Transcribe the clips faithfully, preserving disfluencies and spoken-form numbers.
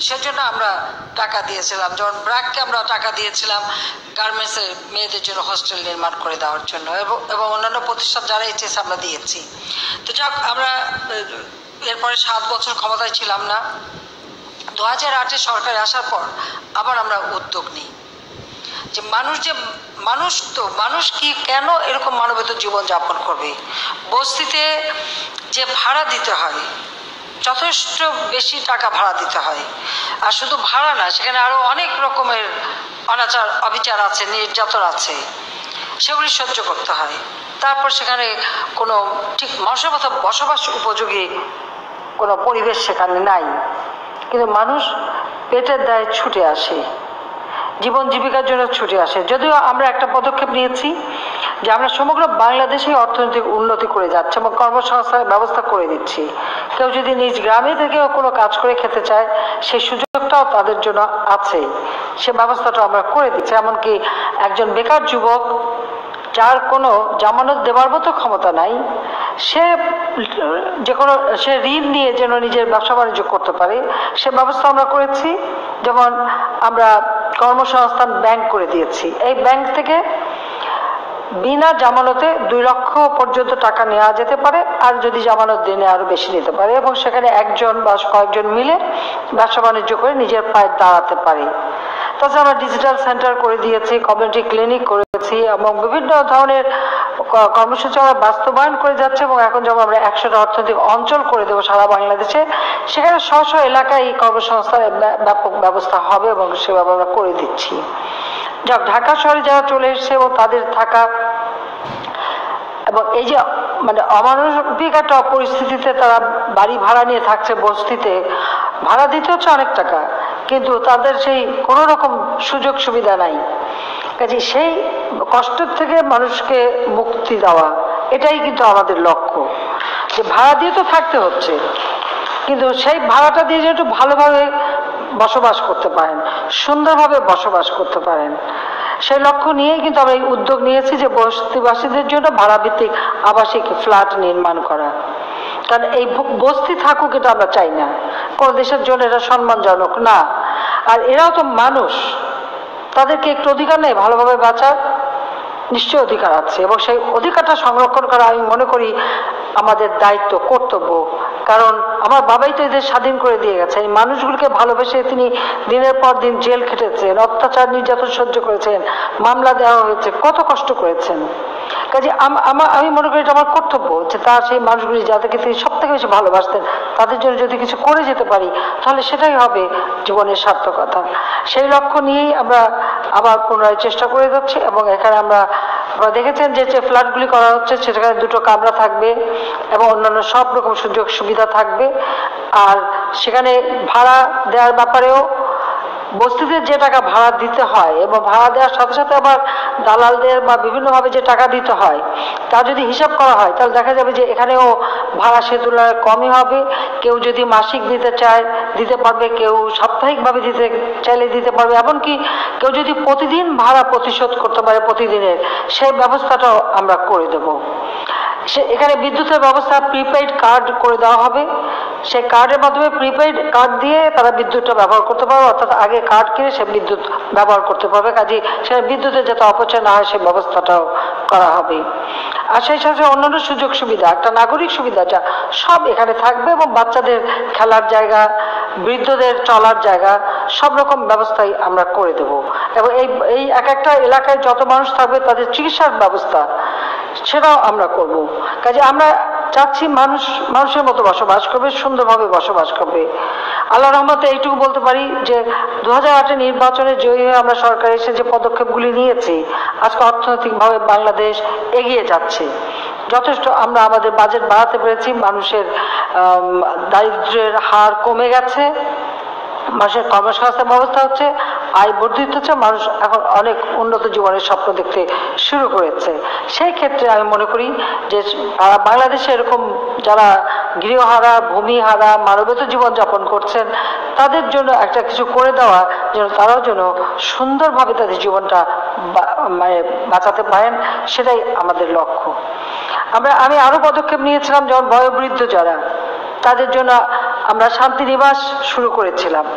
সেজন্য আমরা টাকা দিয়েছিলাম, যেমন ব্র্যাককে আমরা টাকা দিয়েছিলাম গার্মেন্টসের মেয়েদের জন্য হোস্টেল নির্মাণ করে দেওয়ার জন্য, এবং এবং অন্যান্য প্রতিষ্ঠান যারা ইচ্ছেছে আমরা দিয়েছি। তো যাক, আমরা এরপরে সাত বছর ক্ষমতায় ছিলাম না। দু হাজার আটে সরকারে আসার পর আবার আমরা উদ্যোগ নিই যে মানুষ যে মানুষ তো মানুষ কি কেন এরকম মানবেতর জীবনযাপন করবে। বস্তিতে যে ভাড়া দিতে হয়, যথেষ্ট বেশি টাকা ভাড়া দিতে হয়, আর শুধু ভাড়া না, সেখানে আরও অনেক রকমের অনাচার অবিচার আছে, নির্যাতন আছে, সেগুলি সহ্য করতে হয়। তারপর সেখানে কোনো ঠিক মানুষের মতো বসবাস উপযোগী কোনো পরিবেশ সেখানে নাই, কিন্তু মানুষ পেটের দায়ে ছুটে আসে, জীবন জীবিকার জন্য ছুটে আসে। যদিও আমরা একটা পদক্ষেপ নিয়েছি যে আমরা সমগ্র বাংলাদেশে অর্থনৈতিক উন্নতি করে যাচ্ছে এবং কর্মসংস্থানের ব্যবস্থা করে দিচ্ছি। কেউ যদি নিজ গ্রামে থেকেও কোনো কাজ করে খেতে চায়, সেই সুযোগটাও তাদের জন্য আছে, সে ব্যবস্থাটা আমরা করে দিচ্ছি। এমনকি একজন বেকার যুবক যার কোনো জামানত দেওয়ার মতো ক্ষমতা নাই, সে যে কোনো সে ঋণ নিয়ে যেন নিজের ব্যবসা বাণিজ্য করতে পারে, সে ব্যবস্থা আমরা করেছি। যেমন আমরা কর্মসংস্থান ব্যাংক করে দিয়েছি। এই ব্যাংক থেকে বিনা জামানতে দুই লক্ষ পর্যন্ত টাকা নেওয়া যেতে পারে, আর যদি জামানত দিনে আরো বেশি নিতে পারে, এবং সেখানে একজন বা কয়েকজন মিলে ব্যবসা বাণিজ্য করে নিজের পায়ে দাঁড়াতে পারে। তাছাড়া আমরা ডিজিটাল সেন্টার করে দিয়েছি, কমিউনিটি ক্লিনিক করেছি, এবং বিভিন্ন ধরনের কর্মসূচি আমরা বাস্তবায়ন করে যাচ্ছে। এবং এখন যেমন আমরা একশোটা অর্থনৈতিক অঞ্চল করে দেবো সারা বাংলাদেশে, সেখানে স্ব স্ব এলাকায় এই কর্মসংস্থানের ব্যাপক ব্যবস্থা হবে এবং সেভাবে আমরা করে দিচ্ছি। যাক, ঢাকা শহরে যারা চলে এসছে এবং তাদের থাকা এবং এই যে মানে অমানবিক একটা পরিস্থিতিতে তারা বাড়ি ভাড়া নিয়ে থাকছে, বস্তিতে ভাড়া দিতে হচ্ছে অনেক টাকা, কিন্তু তাদের সেই কোনো রকম সুযোগ সুবিধা নাই। কাজে সেই কষ্টের থেকে মানুষকে মুক্তি দেওয়া, এটাই কিন্তু আমাদের লক্ষ্য। যে ভাড়া দিয়ে তো থাকতে হচ্ছে, কিন্তু সেই ভাড়াটা দিয়ে যেন একটু ভালোভাবে বসবাস করতে পারেন, সুন্দরভাবে বসবাস করতে পারেন, সেই লক্ষ্য নিয়েই কিন্তু আমরা এই উদ্যোগ নিয়েছি যে বস্তিবাসীদের জন্য ভাড়াভিত্তিক আবাসিক ফ্ল্যাট নির্মাণ করা। কারণ এই বস্তি থাকুক এটা আমরা চাই না, কোনো দেশের জন্য এটা সম্মানজনক না। আর এরাও তো মানুষ, তাদেরকে একটু অধিকার নেই ভালোভাবে বাঁচার? নিশ্চয়ই অধিকার আছে, এবং সেই অধিকারটা সংরক্ষণ করা আমি মনে করি আমাদের দায়িত্ব, কর্তব্য। কারণ আমার বাবাই তো এদের স্বাধীন করে দিয়ে গেছে। এই মানুষগুলোকে ভালোবেসে তিনি দিনের পর দিন জেল খেটেছেন, অত্যাচার নির্যাতন সহ্য করেছেন, মামলা দেওয়া হয়েছে, কত কষ্ট করেছেন। কাজে আমি মনে করি এটা আমার কর্তব্য যে তার সেই মানুষগুলি যাদেরকে তিনি সব থেকে বেশি ভালোবাসতেন, তাদের জন্য যদি কিছু করে যেতে পারি তাহলে সেটাই হবে জীবনের সার্থকতা। সেই লক্ষ্য নিয়েই আমরা আবার পুনরায় চেষ্টা করে যাচ্ছি। এবং এখানে আমরা আপনারা দেখেছেন যে যে ফ্ল্যাটগুলি করা হচ্ছে সেখানে দুটো কামরা থাকবে এবং অন্যান্য সব রকম সুযোগ সুবিধা থাকবে। আর সেখানে ভাড়া দেওয়ার ব্যাপারেও বস্তিতে যে টাকা ভাড়া দিতে হয় এবং ভাড়া দেওয়ার সাথে সাথে আবার দালালদের বা বিভিন্নভাবে যে টাকা দিতে হয়, তা যদি হিসাব করা হয় তাহলে দেখা যাবে যে এখানেও ভাড়া সে তুলনায় কমই হবে। কেউ যদি মাসিক দিতে চায় দিতে পারবে, কেউ সাপ্তাহিকভাবে দিতে চাইলে দিতে পারবে, এমনকি কেউ যদি প্রতিদিন ভাড়া পরিশোধ করতে পারে প্রতিদিনের, সেই ব্যবস্থাটাও আমরা করে দেব। সে এখানে বিদ্যুতের ব্যবস্থা প্রিপেইড কার্ড করে দেওয়া হবে। সেই কার্ডের মাধ্যমে প্রিপেইড কার্ড দিয়ে তারা বিদ্যুৎটা ব্যবহার করতে পারবে, অর্থাৎ আগে কার্ড কিনে সে বিদ্যুৎ ব্যবহার করতে পারবে। কাজে সেখানে বিদ্যুতের যাতে অপচয় না হয় সেই ব্যবস্থাটাও করা হবে। আর সেই সাথে অন্যান্য সুযোগ সুবিধা, একটা নাগরিক সুবিধাটা সব এখানে থাকবে, এবং বাচ্চাদের খেলার জায়গা, বৃদ্ধদের চলার জায়গা, সব রকম ব্যবস্থাই আমরা করে দেব। এবং এই এই এক একটা এলাকায় যত মানুষ থাকবে তাদের চিকিৎসার ব্যবস্থা সেটাও আমরা করব। কাজে আমরা চাচ্ছি মানুষ মানুষের মতো বসবাস করবে, সুন্দরভাবে বসবাস করবে। আল্লাহ রহমতে এইটুকু বলতে পারি যে দু হাজার আটের নির্বাচনে জয়ী হয়ে আমরা সরকার এসে যে পদক্ষেপগুলি নিয়েছি, আজকে অর্থনৈতিকভাবে বাংলাদেশ এগিয়ে যাচ্ছে যথেষ্ট। আমরা আমাদের বাজেট বাড়াতে পেরেছি, মানুষের দারিদ্র্যের হার কমে গেছে, মানুষের কর্মসংস্থান ব্যবস্থা হচ্ছে, আয় বর্ধিত হচ্ছে, মানুষ এখন অনেক উন্নত জীবনের স্বপ্ন দেখতে শুরু করেছে। সেই ক্ষেত্রে আমি মনে করি যে বাংলাদেশে এরকম যারা গৃহহারা, ভূমিহারা, মানবেতর জীবনযাপন করছেন তাদের জন্য একটা কিছু করে দেওয়া, যেন তারাও যেন সুন্দরভাবে তাদের জীবনটা মানে বাঁচাতে পারেন, সেটাই আমাদের লক্ষ্য। আমরা আমি আরও পদক্ষেপ নিয়েছিলাম, যেমন বয়োবৃদ্ধ যারা, তাদের জন্য আমরা শান্তি নিবাস শুরু করেছিলাম।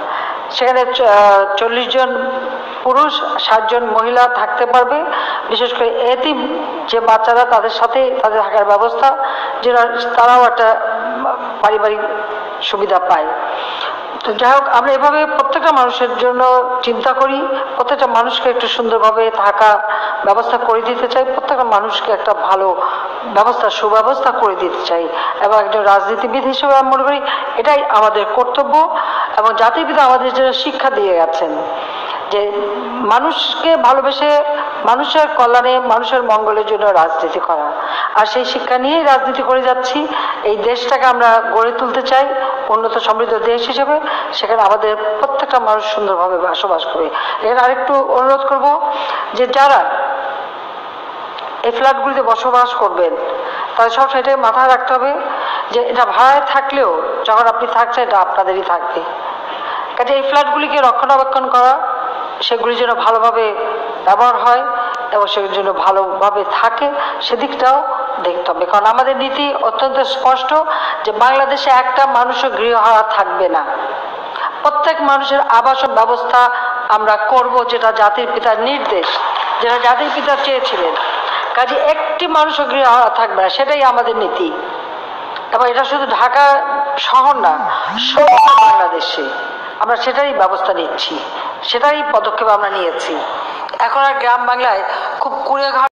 সেখানে চল্লিশ জন পুরুষ ষাট জন মহিলা থাকতে পারবে। বিশেষ করে এতিম যে বাচ্চারা তাদের সাথে তাদের থাকার ব্যবস্থা, যেন তারাও একটা পারিবারিক সুবিধা পায়। তো যাই হোক, আমরা এভাবে প্রত্যেকটা মানুষের জন্য চিন্তা করি, প্রত্যেকটা মানুষকে একটু সুন্দরভাবে থাকা ব্যবস্থা করে দিতে চাই, প্রত্যেকটা মানুষকে একটা ভালো ব্যবস্থা সুব্যবস্থা করে দিতে চাই। এবং একজন রাজনীতিবিদ হিসেবে আমি মনে করি এটাই আমাদের কর্তব্য। এবং জাতির পিতা আমাদের জন্য শিক্ষা দিয়ে গেছেন যে মানুষকে ভালোবেসে মানুষের কল্যাণে মানুষের মঙ্গলের জন্য রাজনীতি করা। আর সেই শিক্ষা নিয়েই রাজনীতি করে যাচ্ছি। এই দেশটাকে আমরা গড়ে তুলতে চাই উন্নত সমৃদ্ধ দেশ হিসেবে, সেখানে আমাদের প্রত্যেকটা মানুষ সুন্দরভাবে বসবাস করবে। এখানে আরেকটু অনুরোধ করব যে যারা এই ফ্ল্যাটগুলিতে বসবাস করবেন তাদের সব সেটাই মাথায় রাখতে হবে যে এটা ভাড়ায় থাকলেও যখন আপনি থাকছেন এটা আপনাদেরই থাকবে। কাজে এই ফ্ল্যাটগুলিকে রক্ষণাবেক্ষণ করা, সেগুলি যেন ভালোভাবে ব্যবহার হয় এবং সেগুলির জন্য ভালোভাবে থাকে সেদিকটাও দেখতে হবে। কারণ আমাদের নীতি অত্যন্ত স্পষ্ট যে বাংলাদেশে একটা মানুষও গৃহহারা থাকবে না। প্রত্যেক মানুষের আবাসন ব্যবস্থা আমরা করব, যেটা জাতির পিতার নির্দেশ, যেটা জাতির পিতা চেয়েছিলেন। কাজে একটি মানুষও গৃহহারা থাকবে না, সেটাই আমাদের নীতি। এবং এটা শুধু ঢাকা শহর না, সমগ্র বাংলাদেশে আমরা সেটারই ব্যবস্থা নিচ্ছি, সেটারই পদক্ষেপ আমরা নিয়েছি। এখন আর গ্রাম বাংলায় খুব কুড়ে ঘাট